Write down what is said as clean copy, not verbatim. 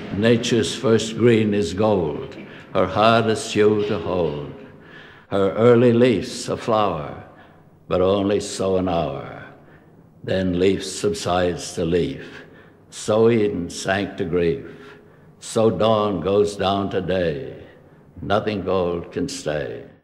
Nature's first green is gold, her hardest hue to hold. Her early leaf's a flower, but only so an hour. Then leaf subsides to leaf, so Eden sank to grief, so dawn goes down to day, nothing gold can stay.